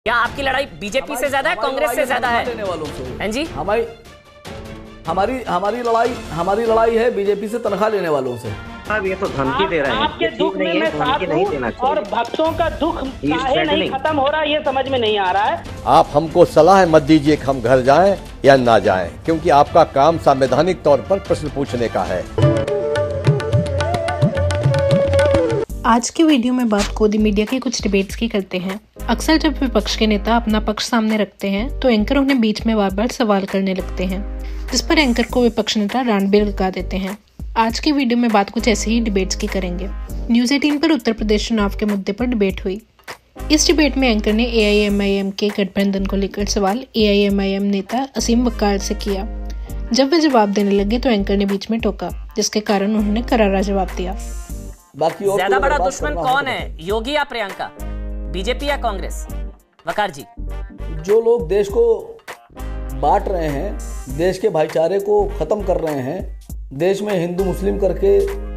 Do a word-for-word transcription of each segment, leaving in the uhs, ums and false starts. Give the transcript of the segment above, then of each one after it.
क्या आपकी लड़ाई बीजेपी से ज्यादा है, कांग्रेस से ज्यादा है? हैं जी, हमारी हमारी हमारी लड़ाई हमारी लड़ाई है बीजेपी से तनख्वाह लेने वालों से। अब ये तो धमकी दे रहे हैं, आपके दुख में मैं साथ हूं और भक्तों का दुख काहे नहीं खत्म हो रहा ये समझ में नहीं आ रहा है। आप हमको सलाह मत दीजिए कि हम घर जाएं या ना जाएं, क्योंकि आपका काम संवैधानिक तौर पर प्रश्न पूछने का है। आज की वीडियो में बात गोदी मीडिया के कुछ डिबेट्स की करते हैं। अक्सर जब विपक्ष के नेता अपना पक्ष सामने रखते हैं तो एंकर उन्हें बीच में बार बार सवाल करने लगते हैं, जिस पर एंकर को विपक्ष नेता रांड भी लगा देते हैं। आज की वीडियो में बात कुछ ऐसे ही डिबेट्स की करेंगे। न्यूज़ अठारह पर उत्तर प्रदेश चुनाव के मुद्दे पर डिबेट हुई। इस डिबेट में एंकर ने ए आई एम आई एम के गठबंधन को लेकर सवाल ए आई एम आई एम नेता असीम वक्कार से किया। जब वे जवाब देने लगे तो एंकर ने बीच में टोका, जिसके कारण उन्होंने करारा जवाब दिया। बाकी ज्यादा बड़ा दुश्मन कौन है, योगी या प्रियंका, बीजेपी या कांग्रेस? वकार जी, जो लोग देश को बांट रहे हैं, देश के भाईचारे को खत्म कर रहे हैं, देश में हिंदू मुस्लिम करके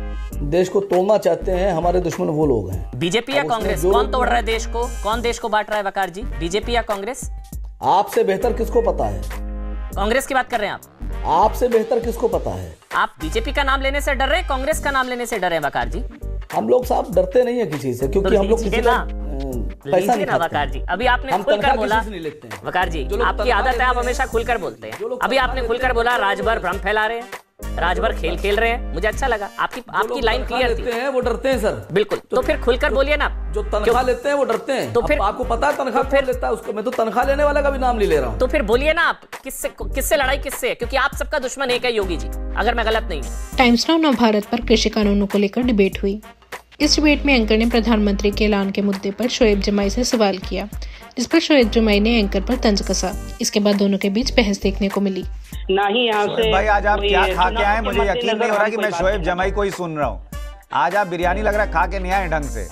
देश को तोड़ना चाहते हैं, हमारे दुश्मन वो लोग हैं। बीजेपी या कांग्रेस? कौन तोड़ रहा है देश को, कौन देश को बांट रहा है वकार जी, बीजेपी या कांग्रेस? आपसे बेहतर किसको पता है? कांग्रेस की बात कर रहे हैं आप? आपसे बेहतर किसको पता है? आप बीजेपी का नाम लेने से डर रहे हैं, कांग्रेस का नाम लेने से डर रहे हैं वकार जी? हम लोग साहब डरते नहीं है किसी से, क्योंकि हम लोग किसी का पैसा नहीं खाते। वकार जी, अभी आपने खुलकर बोला, वकार जी आपकी आदत है, आप हमेशा खुलकर बोलते हैं। अभी आपने खुलकर बोला राजभर भ्रम फैला रहे हैं, राजभर खेल खेल रहे हैं। मुझे अच्छा लगा, आपकी आपकी लाइन क्लियर थी। हैं वो डरते हैं सर, बिल्कुल। तो फिर खुलकर बोलिए ना। जो तनख्वाह लेते हैं वो डरते हैं। तो फिर आपको पता है तनख्वाह फिर लेता है उसको, मैं तो तनख्वाह लेने वाला का भी नाम नहीं ले रहा हूँ। तो फिर बोलिए ना, आप किससे किससे लड़ाई किससे है? क्योंकि आप सबका दुश्मन एक है, योगी जी, अगर मैं गलत नहीं हूँ। टाइम्स नाउ नवभारत पर कृषि कानूनों को लेकर डिबेट हुई। इस डिबेट में एंकर ने प्रधानमंत्री के ऐलान के मुद्दे पर शोएब जमाई से सवाल किया, जिस पर शोएब जमाई ने एंकर पर तंज कसा। इसके बाद दोनों के बीच बहस देखने को मिली। ना ही यहाँ से भाई आज आप क्या खा के आए, मुझे यकीन नहीं हो रहा कि मैं शोएब जमाई को ही सुन रहा हूँ। आज आप बिरयानी लग रहा है खा के नहीं आए ढंग से।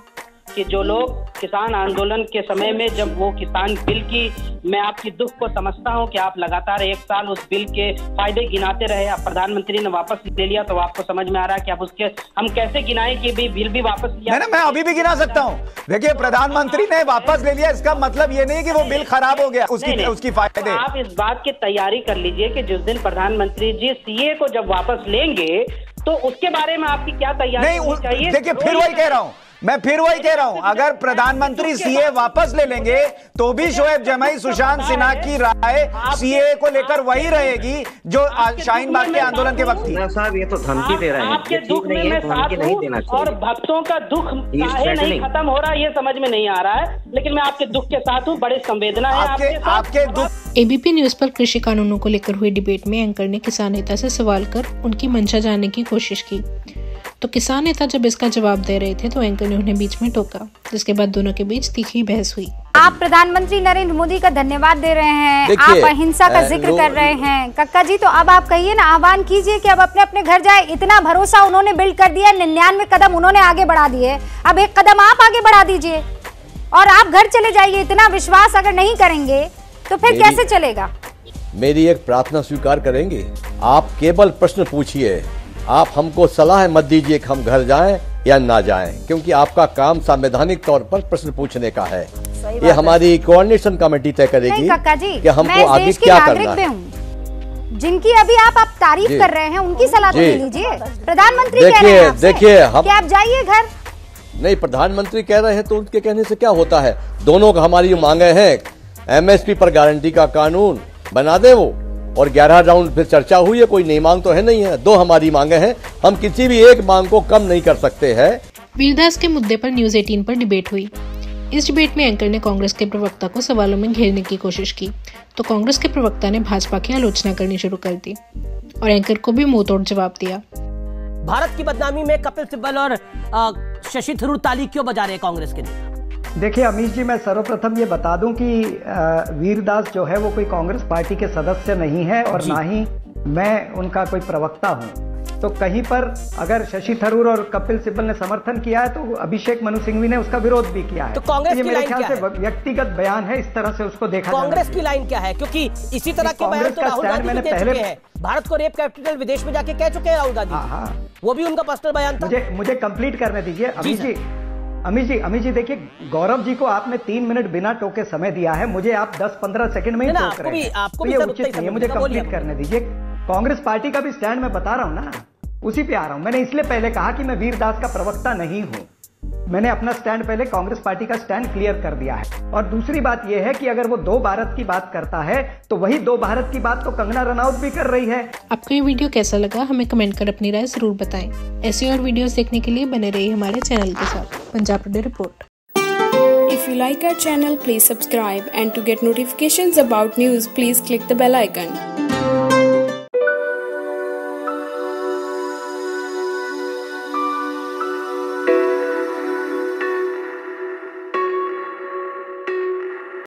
कि जो लोग किसान आंदोलन के समय में जब वो किसान बिल की, मैं आपकी दुख को समझता हूं कि आप लगातार एक साल उस बिल के फायदे गिनाते रहे, अब प्रधानमंत्री ने वापस ले लिया तो आपको समझ में आ रहा है कि आप उसके हम कैसे गिनाएं कि भी बिल भी वापस लिया। नहीं, मैं अभी भी गिना सकता हूं। देखिए, प्रधानमंत्री ने वापस ले लिया, इसका मतलब ये नहीं कि वो बिल खराब हो गया, उसकी नहीं, नहीं। उसकी फायदे। आप इस बात की तैयारी कर लीजिए कि जिस दिन प्रधानमंत्री जी सी ए को जब वापस लेंगे तो उसके बारे में आपकी क्या तैयारी होनी चाहिए। देखिए, फिर वही कह रहा हूँ मैं फिर वही कह रहा हूं, अगर प्रधानमंत्री सीए वापस ले लेंगे तो भी शोएब जमाई सुशांत सिन्हा की राय सीए को लेकर वही रहेगी जो शाहीन बाग के आंदोलन के वक्त थी। साहब ये तो धमकी दे रहे हैं, आपके दुख में मैं साथ हूं और भक्तों का दुख काहे नहीं खत्म हो रहा ये समझ में नहीं आ रहा है, लेकिन मैं आपके दुख के साथ हूं, बड़ी संवेदना है आपके आपके दुख। एबीपी न्यूज पर कृषि कानूनों को लेकर हुई डिबेट में एंकर ने किसान नेता से सवाल कर उनकी मंशा जानने की कोशिश की। तो किसान नेता जब इसका जवाब दे रहे थे तो एंकर ने उन्हें बीच में टोका, जिसके बाद दोनों के बीच तीखी बहस हुई। आप प्रधानमंत्री नरेंद्र मोदी का धन्यवाद दे रहे हैं, आप अहिंसा का जिक्र कर रहे हैं। कक्का जी, तो अब आप कहिए ना, आह्वान कीजिए कि अब अपने अपने घर जाए। इतना भरोसा उन्होंने बिल्ड कर दिया, निन्यानवे कदम उन्होंने आगे बढ़ा दिए, अब एक कदम आप आगे बढ़ा दीजिए और आप घर चले जाइए। इतना विश्वास अगर नहीं करेंगे तो फिर कैसे चलेगा? मेरी एक प्रार्थना स्वीकार करेंगे? आप केवल प्रश्न पूछिए, आप हमको सलाह मत दीजिए कि हम घर जाएं या ना जाएं, क्योंकि आपका काम संवैधानिक तौर पर प्रश्न पूछने का है। ये हमारी कोऑर्डिनेशन कमेटी तय करेगी कि हमको आगे क्या करना है। जिनकी अभी आप आप तारीफ कर रहे हैं उनकी सलाह तो लीजिए। प्रधानमंत्री कह रहे हैं देखिए हम कि आप जाइए घर। नहीं, प्रधानमंत्री कह रहे हैं तो उनके कहने से क्या होता है। दोनों का हमारी मांगे हैं, एम एस पी पर गारंटी का कानून बना दे वो, और ग्यारह राउंड फिर चर्चा हुई है, कोई नई मांग तो है नहीं है, दो हमारी मांगे हैं, हम किसी भी एक मांग को कम नहीं कर सकते हैं। वीरदास के मुद्दे पर न्यूज़ अठारह पर डिबेट हुई। इस डिबेट में एंकर ने कांग्रेस के प्रवक्ता को सवालों में घेरने की कोशिश की तो कांग्रेस के प्रवक्ता ने भाजपा की आलोचना करनी शुरू कर दी और एंकर को भी मुंहतोड़ जवाब दिया। भारत की बदनामी में कपिल सिब्बल और शशि थरूर ताली क्यों बजा रहे हैं कांग्रेस के नेता? देखिए अमीश जी, मैं सर्वप्रथम ये बता दूं कि वीरदास जो है वो कोई कांग्रेस पार्टी के सदस्य नहीं है और ना ही मैं उनका कोई प्रवक्ता हूं। तो कहीं पर अगर शशि थरूर और कपिल सिब्बल ने समर्थन किया है तो अभिषेक मनु सिंघवी ने उसका विरोध भी किया है। तो कांग्रेस ये की मेरे लाइन ख्याल क्या से है? व्यक्तिगत बयान है, इस तरह से उसको देखा जाना कांग्रेस की चाहिए। लाइन क्या है? क्योंकि इसी तरह के बयान तो राहुल गांधी भी दे चुके हैं। भारत को रेप कैपिटल विदेश में जाके कह चुके हैं राहुल गांधी। हाँ हाँ, वो भी उनका पर्सनल बयान था। मुझे मुझे कंप्लीट करने दीजिए अमीश जी। अमित जी अमित जी देखिए, गौरव जी को आपने तीन मिनट बिना टोके समय दिया है, मुझे आप दस पंद्रह सेकंड में ही टोक रहे हैं। आपको तो ये उचित नहीं है, मुझे कंप्लीट करने दीजिए। कांग्रेस पार्टी का भी स्टैंड मैं बता रहा हूं ना, उसी पे आ रहा हूं। मैंने इसलिए पहले कहा कि मैं वीरदास का प्रवक्ता नहीं हूं। मैंने अपना स्टैंड पहले कांग्रेस पार्टी का स्टैंड क्लियर कर दिया है। और दूसरी बात यह है कि अगर वो दो भारत की बात करता है तो वही दो भारत की बात तो कंगना रनौत भी कर रही है। आपको ये वीडियो कैसा लगा हमें कमेंट कर अपनी राय जरूर बताएं। ऐसी और वीडियोस देखने के लिए बने रहिए हमारे चैनल के साथ। पंजाब टुडे रिपोर्ट। If you like our channel, please subscribe, and to get notifications about news, please click the bell icon.